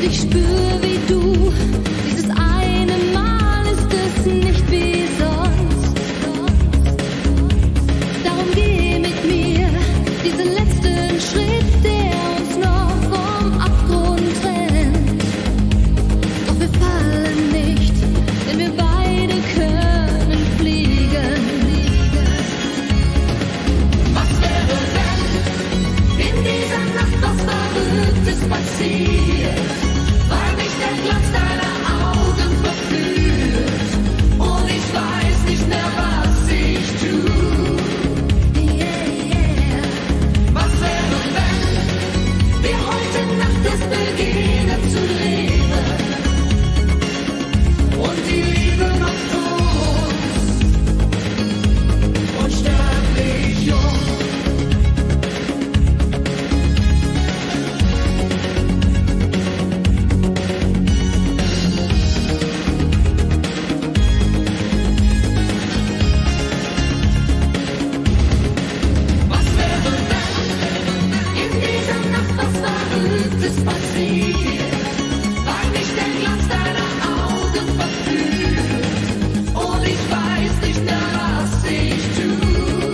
ich spür wie du. Dieses eine Mal ist es nicht wie sonst. Darum geh mit mir diesen letzten Schritt, der uns noch vom Abgrund trennt. Doch wir fallen nicht, denn wir beide können fliegen. Was wäre, wenn in dieser Nacht was Verrücktes passiert, weil mich der Glanz deiner Augen verführt und ich weiß nicht mehr, was ich tue. Was wäre, wenn wir heute Nacht erst beginnen zu leben und die Liebe macht uns unsterblich jung. Was wäre, wenn in dieser Nacht was Verrücktes passiert, weil mich der Glanz deiner Augen verführt und ich weiß nicht mehr, was ich tue.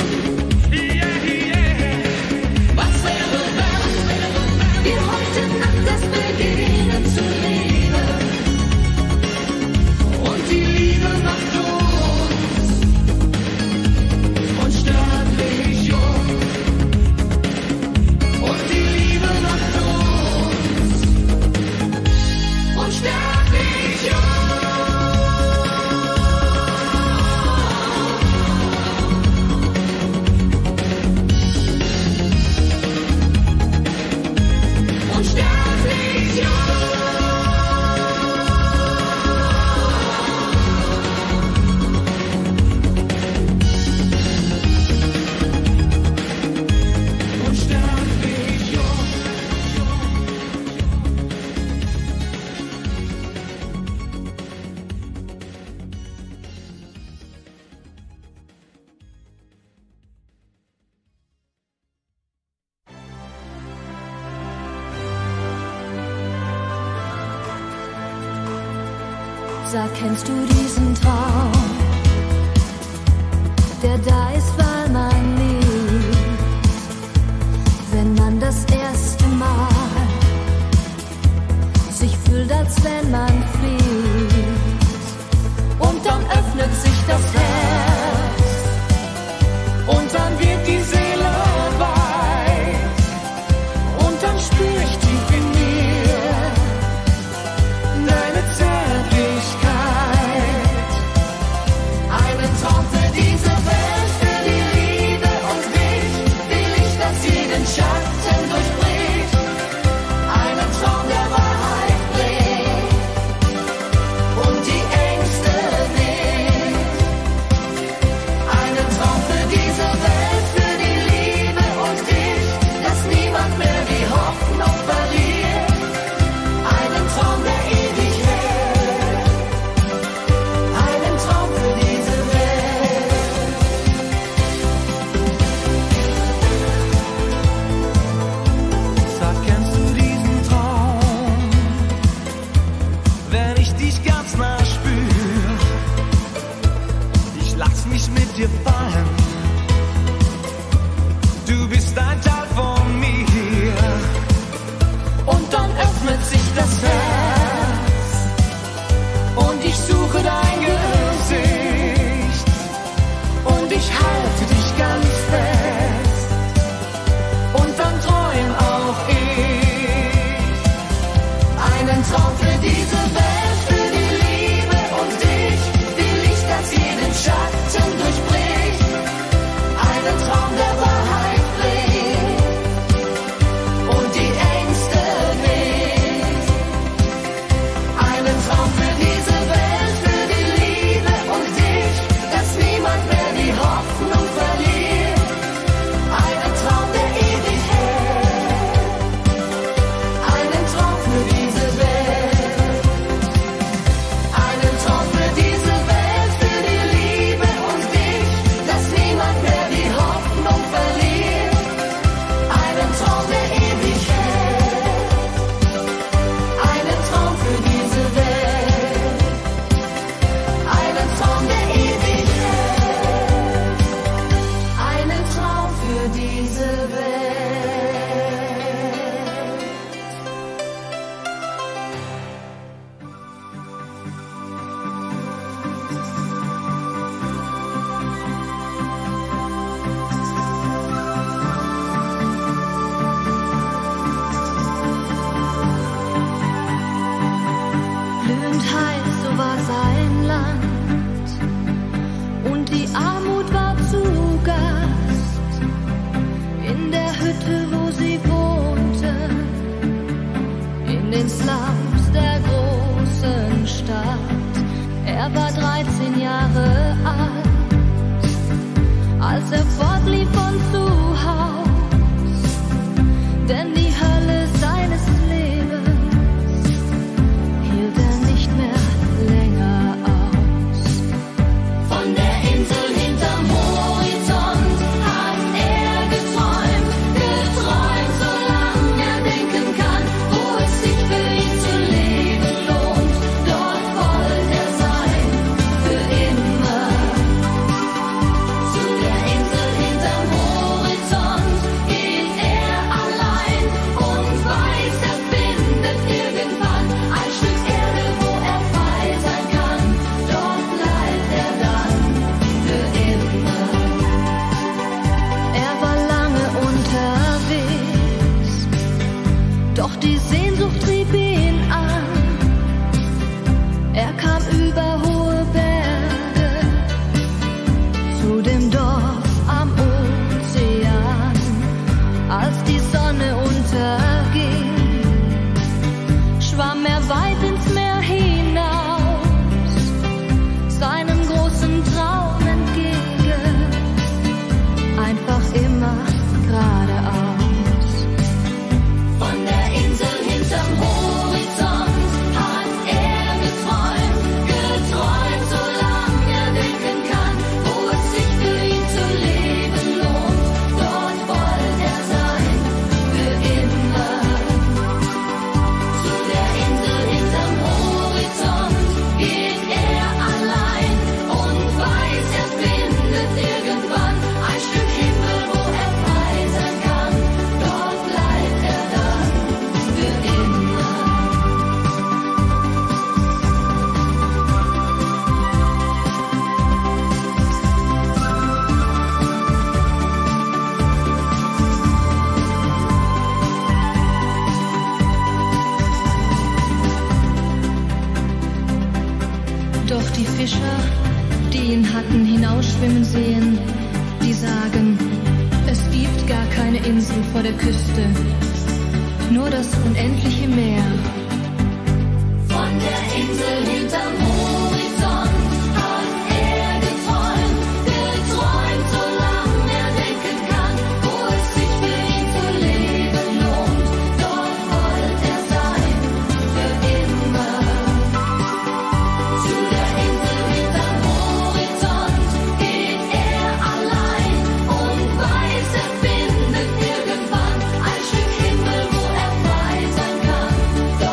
Was wäre, wenn wir heute Nacht erst beginnen zu leben und die Liebe macht uns unsterblich jung. Und die Liebe macht uns unsterblich jung. Unsterblich jung. Unsterblich jung. Sag, kennst du diesen Traum, der da ist, weil man liebt, wenn man das erste Mal sich fühlt, als wenn man fliegt, und dann öffnet sich das Herz und dann wird die Seele weit und dann spür ich tief in mir deine Zärtlichkeit. Einen Traum für diese Welt, für die Liebe und dich, will ich, dass jeden Schatten durchbricht. Einen Traum, der Wahrheit bringt und die Ängste nimmt. Einen Traum für diese Welt, für die Liebe und dich, dass niemand mehr die Hoffnung verliert. Einen Traum, der ewig hält. Einen Traum für diese Welt. Sag, kennst du diesen Traum, wenn ich dich ganz nah spür? Ich lass mich mit dir fallen, du bist ein Teil von mir. Und dann öffnet sich das Herz und ich suche dein Gesicht und ich halte dich ganz fest und dann träum auch ich. Einen Traum für diese Welt, für die Liebe und dich, will ich, dass jeden Schatten durchbricht. Einen Traum, der Wahrheit bringt und die Ängste nimmt. Einen Traum für diese Welt, für die Liebe und dich, dass niemand mehr die Hoffnung verliert. Einen Traum, der ewig hält. Einen Traum für diese Welt. den Slums der großen Stadt. Er war 13 Jahre alt, als er fortlief von zu Haus, denn die Hölle seines Lebens hielt er nicht mehr länger aus. Von der Insel hinterm Horizont hat er geträumt, solange er denken kann, wo es sich für ihn zu leben lohnt. Dort wollte er sein, für immer. Zu der Insel hinterm Horizont geht er allein und weiß, er findet irgendwann ein Stück Erde, wo er frei sein kann. Dort bleibt er dann für immer. Er war lange unterwegs, doch die Sehnsucht trieb ihn an. Er kam über hohe Berge zu dem Dorf am Ozean. Als die Sonne unterging, schwamm er weit ins Meer hinaus, seinem großen Traum entgegen, einfach immer geradeaus. Von der Insel hinterm Horizont hat er geträumt, solange er denken kann, wo es sich für ihn zu leben lohnt. Dort wollte er sein, für immer. Zu der Insel hinterm Horizont geht er allein und weiß, er findet irgendwann ein Stück Himmel, wo er frei sein kann. Dort bleibt er dann für immer. Doch die Fischer, die ihn hatten hinausschwimmen sehen, die sagen, es gibt gar keine Insel vor der Küste, nur das unendliche Meer. Von der Insel hinterm Horizont hat er geträumt, solange er denken kann, wo es sich für ihn zu leben lohnt. Dort wollte er sein, für immer. Zu der Insel hinterm Horizont geht er allein und weiß, er findet irgendwann ein Stück Himmel, wo er frei sein kann.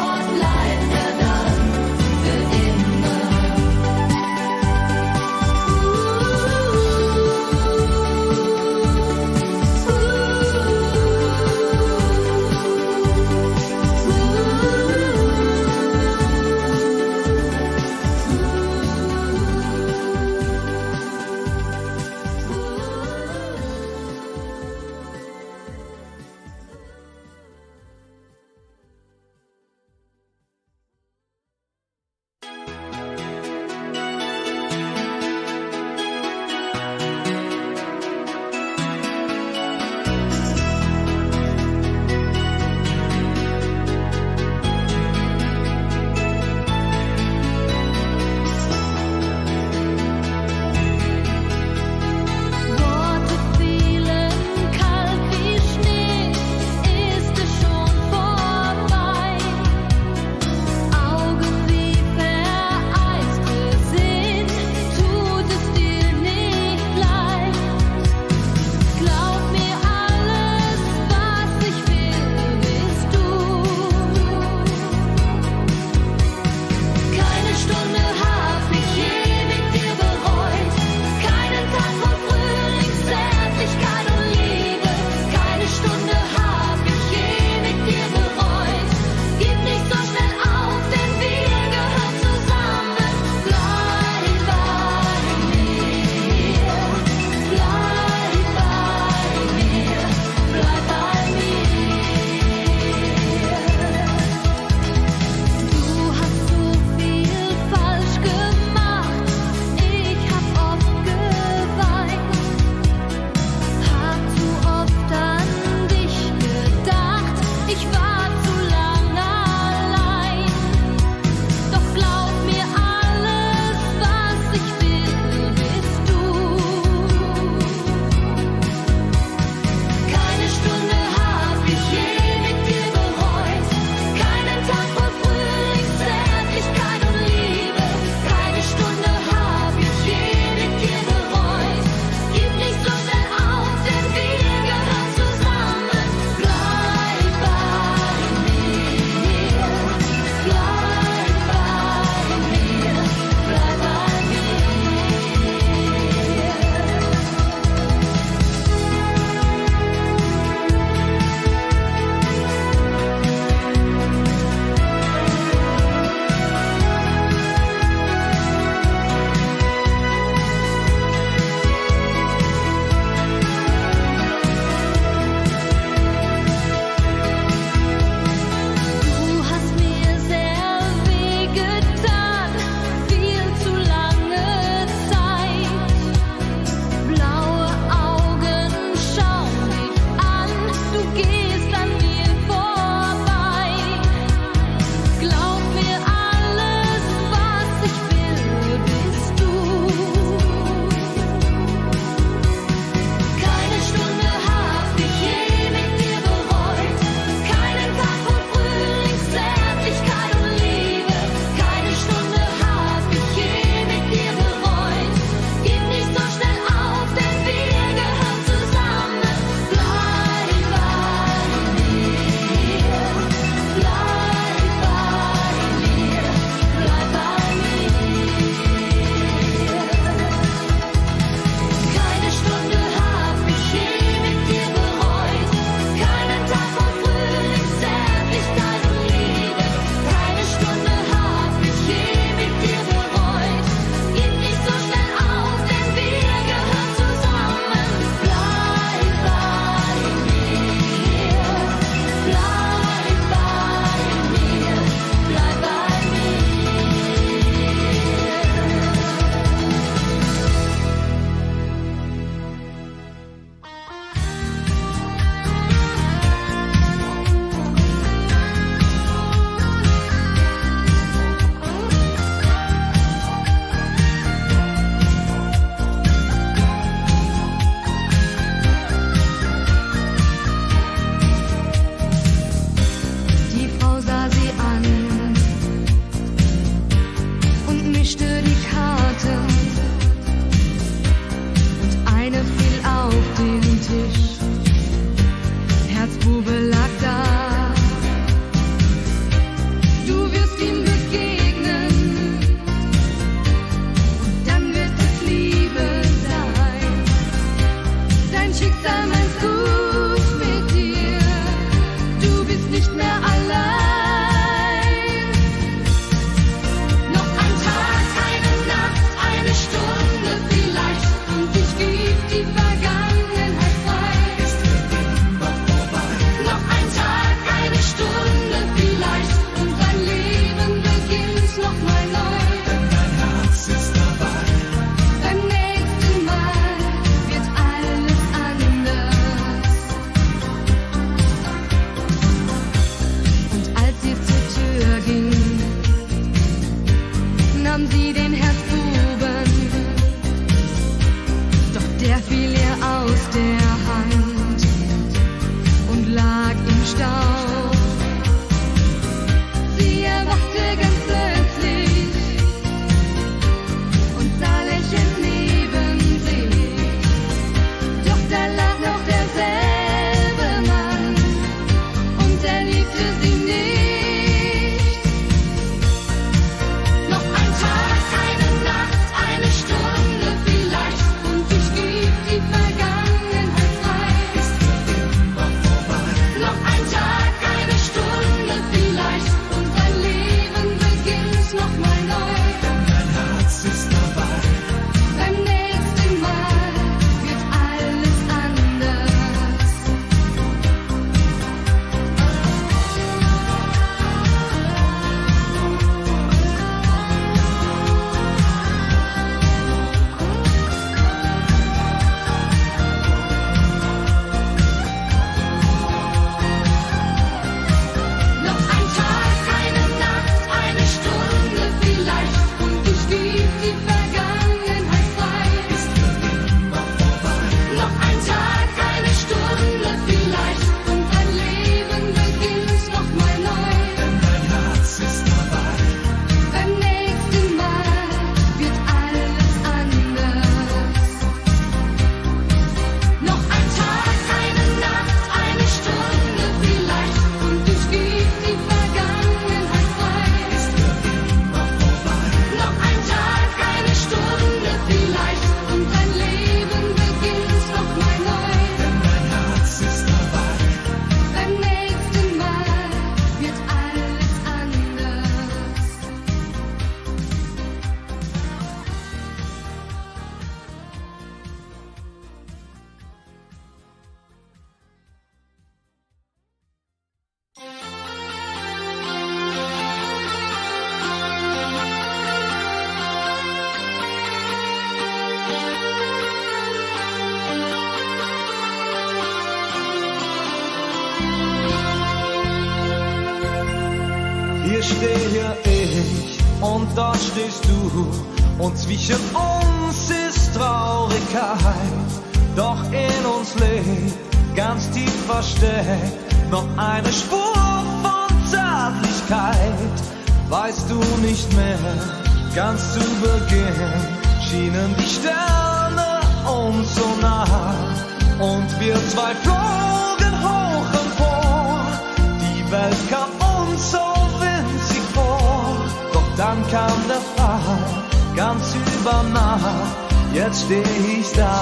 Hier stehe ich und da stehst du, und zwischen uns ist Traurigkeit, doch in uns lebt, ganz tief versteckt, noch eine Spur von Zärtlichkeit. Weißt du nicht mehr, ganz zu Beginn schienen die Sterne uns so nah, und wir zwei flogen hoch empor. Die Welt kam uns so winzig vor, doch dann kam der Fall, ganz über Nacht, jetzt steh ich da.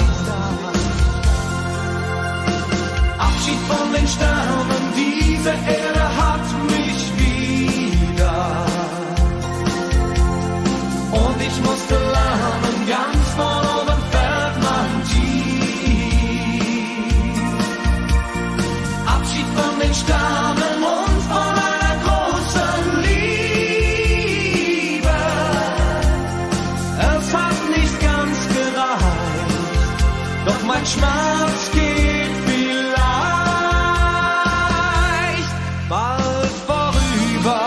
Abschied von den Sternen, diese Erde hat mich wieder. Und ich musste lernen, ganz von oben fährt man tief. Abschied von den Sternen und von einer großen Liebe. Es hat nicht ganz gereicht, doch mein Schmerz geht vielleicht bald vorüber.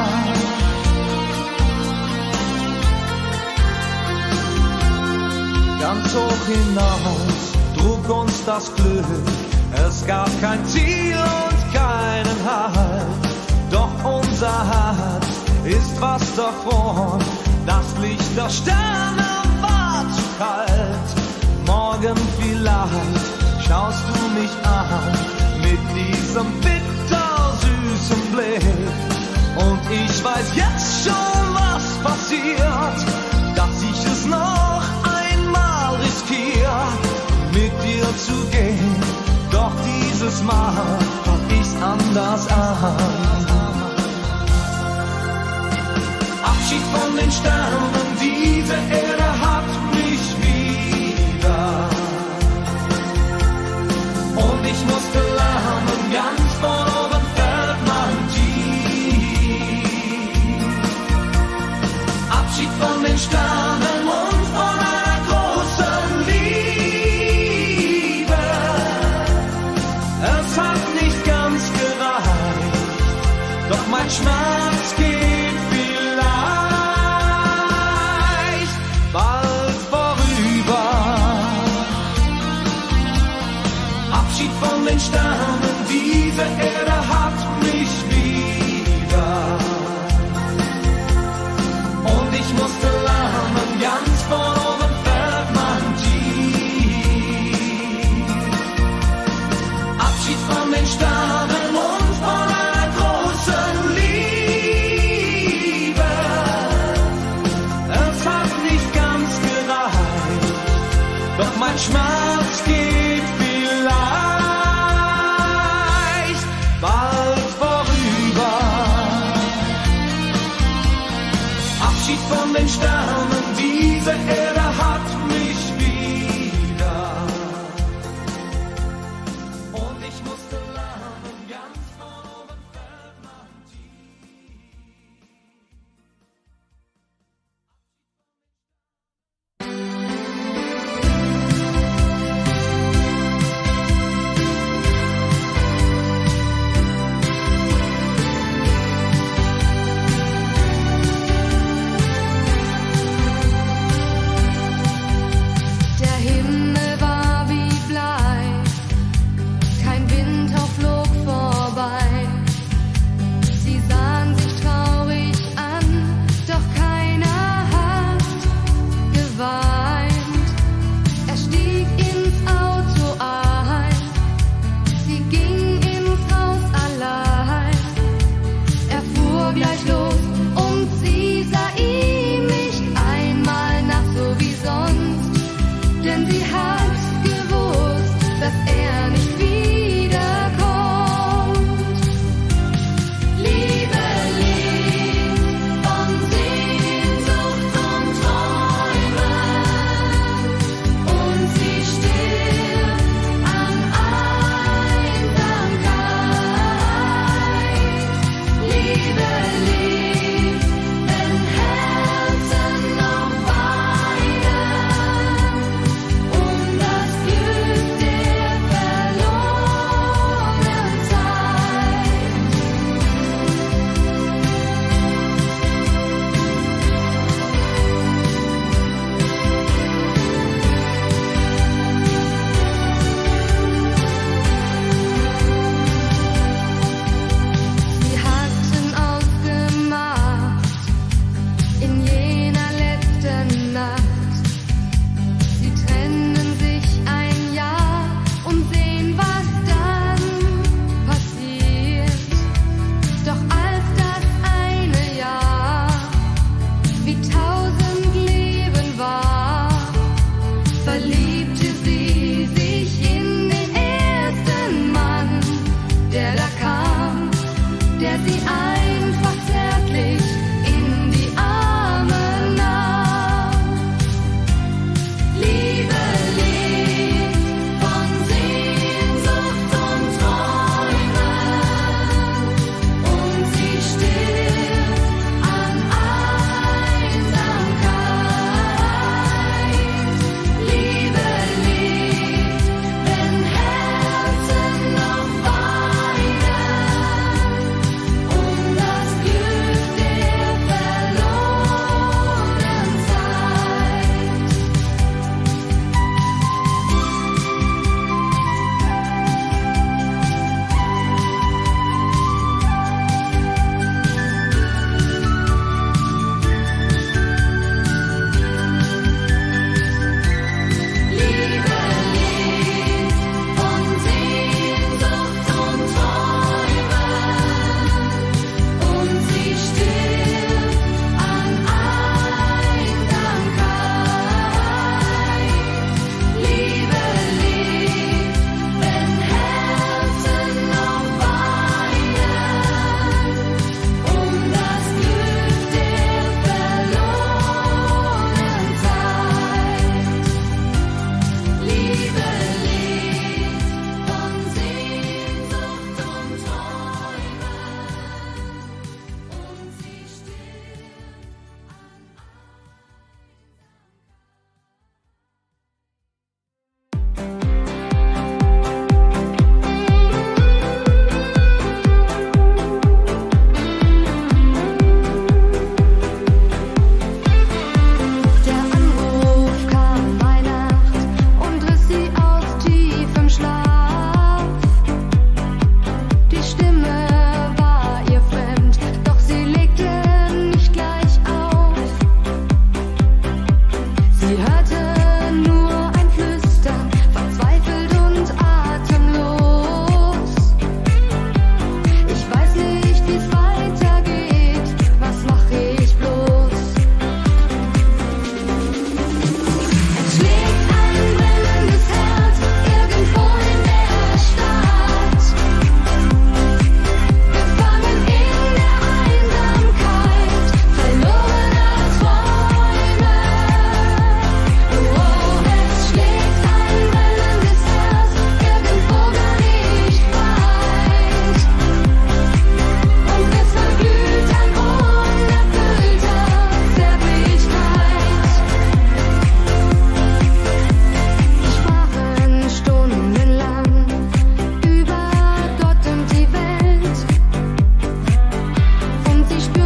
Ganz hoch hinaus trug uns das Glück, es gab kein Ziel und keinen Halt, doch unser Herz ist was davon, das Licht der Sterne war zu kalt. Morgen vielleicht schaust du mich an mit diesem bittersüßen Blick, und ich weiß jetzt schon, was passiert, dass ich es noch einmal riskiere, mit dir zu gehen, doch dieses Mal fang ich's anders an. Abschied von den Sternen, diese Erde hat mich wieder. Und ich musste lernen, ganz von oben fährt man tief. Abschied von den Sternen und von einer großen Liebe. Es hat nicht ganz gereicht, doch mein Schmerz geht vielleicht bald vorüber. Abschied von den Sternen, diese Erde hat mich wieder. Und ich musste lernen, ganz von oben fährt man tief. Abschied von den Sternen und von einer großen Liebe. Es hat nicht ganz gereicht, doch mein Schmerz geht vielleicht bald vorüber. Abschied von den Sternen, diese Erde hat mich wieder. Und ich musste lernen, ganz von oben fährt man tief.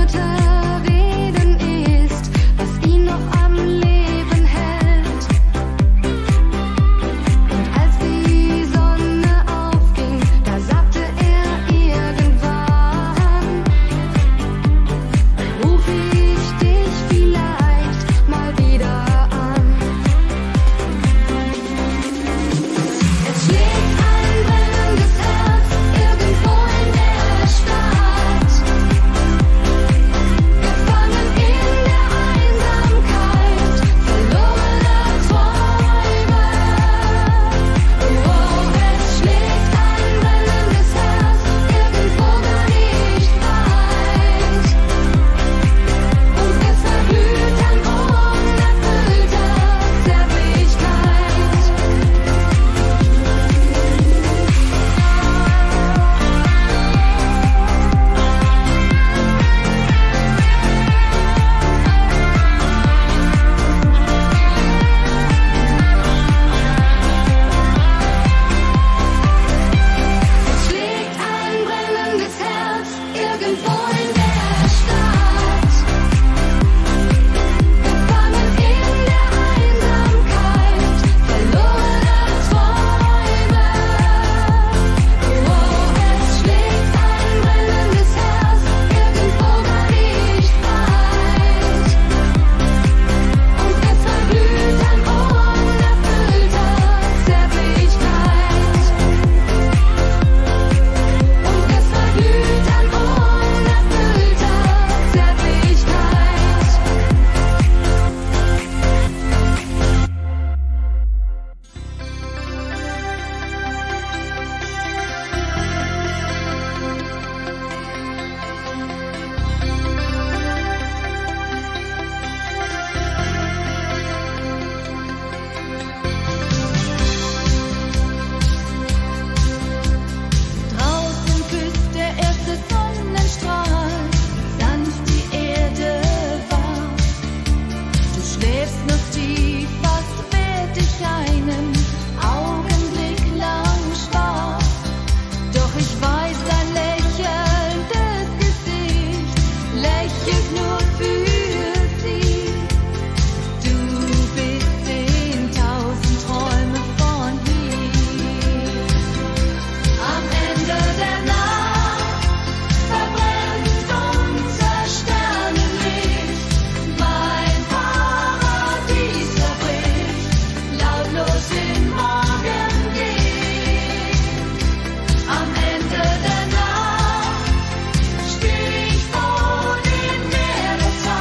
Am Ende der Nacht steh ich vor dem Meereshaus.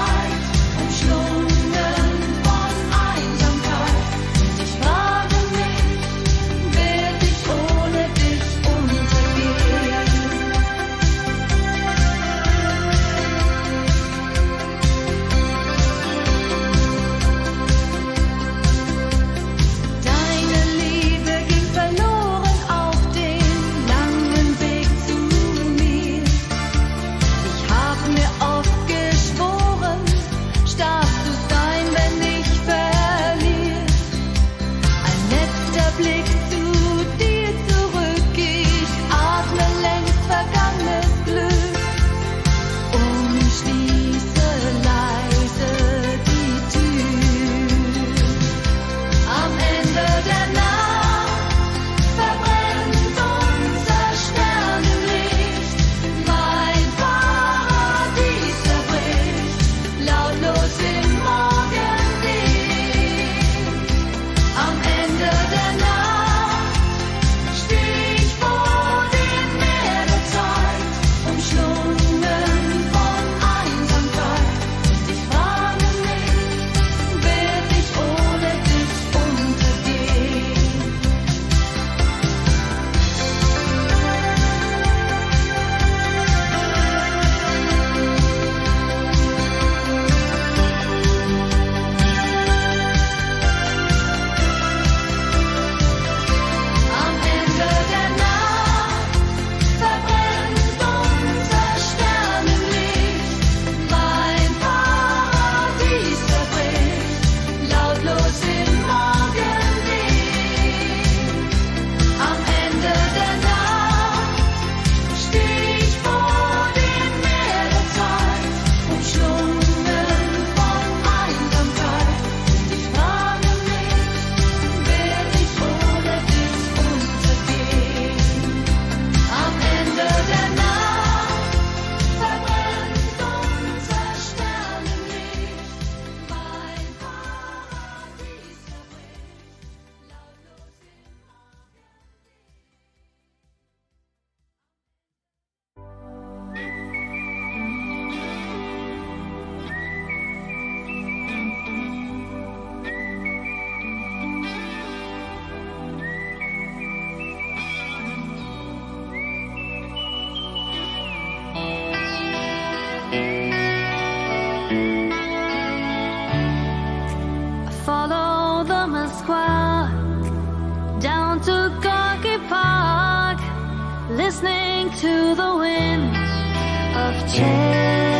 to the wind of change.